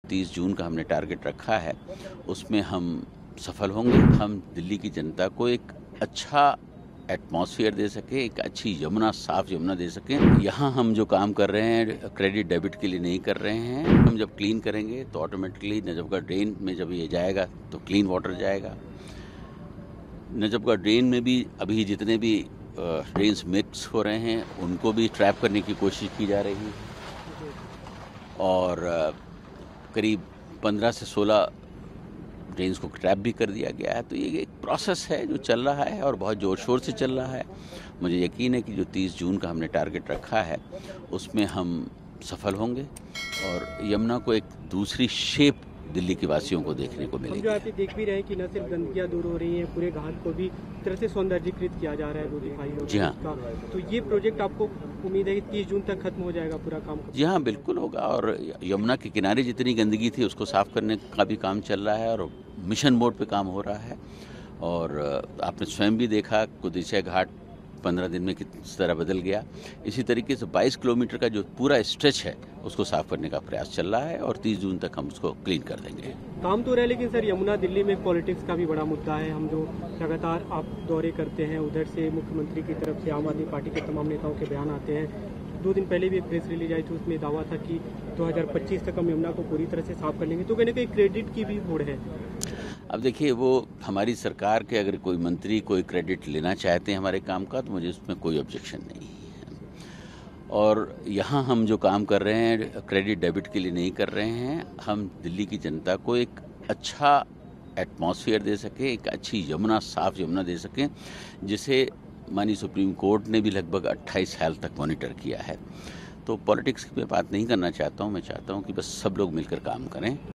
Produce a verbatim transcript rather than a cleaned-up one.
तीस जून का हमने टारगेट रखा है, उसमें हम सफल होंगे। हम दिल्ली की जनता को एक अच्छा एटमॉस्फेयर दे सकें, एक अच्छी यमुना, साफ यमुना दे सकें। यहाँ हम जो काम कर रहे हैं क्रेडिट डेबिट के लिए नहीं कर रहे हैं। हम जब क्लीन करेंगे तो ऑटोमेटिकली नजफगढ़ ड्रेन में जब ये जाएगा तो क्लीन वाटर जाएगा। नजफगढ़ ड्रेन में भी अभी जितने भी ड्रेन्स मिक्स हो रहे हैं उनको भी ट्रैप करने की कोशिश की जा रही है और करीब पंद्रह से सोलह ड्रेन्स को ट्रैप भी कर दिया गया है। तो ये एक प्रोसेस है जो चल रहा है और बहुत ज़ोर शोर से चल रहा है। मुझे यकीन है कि जो तीस जून का हमने टारगेट रखा है उसमें हम सफल होंगे और यमुना को एक दूसरी शेप दिल्ली के वासियों को देखने को मिलेगी। हम जो आप देख भी रहे हैं कि न सिर्फ गंदगियाँ दूर हो रही हैं, पूरे घाट को भी तरह से सौंदर्यीकृत किया जा रहा है दो दिखाई हो जी हाँ। तो ये प्रोजेक्ट आपको उम्मीद है कि तीस जून तक खत्म हो जाएगा पूरा काम? जी हाँ, बिल्कुल होगा। और यमुना के किनारे जितनी गंदगी थी उसको साफ करने का भी काम चल रहा है और मिशन मोड पे काम हो रहा है। और आपने स्वयं भी देखा कुदिशा घाट पंद्रह दिन में किस तरह बदल गया। इसी तरीके से बाईस किलोमीटर का जो पूरा स्ट्रेच है उसको साफ करने का प्रयास चल रहा है और तीस जून तक हम उसको क्लीन कर देंगे। काम तो रहा है, लेकिन सर यमुना दिल्ली में पॉलिटिक्स का भी बड़ा मुद्दा है। हम जो लगातार आप दौरे करते हैं, उधर से मुख्यमंत्री की तरफ से आम आदमी पार्टी के तमाम नेताओं के बयान आते हैं। दो दिन पहले भी एक प्रेस रिलीज आई थी, उसमें दावा था कि दो हज़ार पच्चीस तक हम यमुना को पूरी तरह से साफ कर लेंगे। तो कहीं ना कहीं क्रेडिट की भी होड़ है। अब देखिए, वो हमारी सरकार के अगर कोई मंत्री कोई क्रेडिट लेना चाहते हैं हमारे काम का तो मुझे उसमें कोई ऑब्जेक्शन नहीं है। और यहाँ हम जो काम कर रहे हैं क्रेडिट डेबिट के लिए नहीं कर रहे हैं। हम दिल्ली की जनता को एक अच्छा एटमॉस्फेयर दे सकें, एक अच्छी यमुना, साफ यमुना दे सकें, जिसे माननीय सुप्रीम कोर्ट ने भी लगभग अट्ठाईस साल तक मॉनिटर किया है। तो पॉलिटिक्स की मैं बात नहीं करना चाहता हूँ। मैं चाहता हूँ कि बस सब लोग मिलकर काम करें।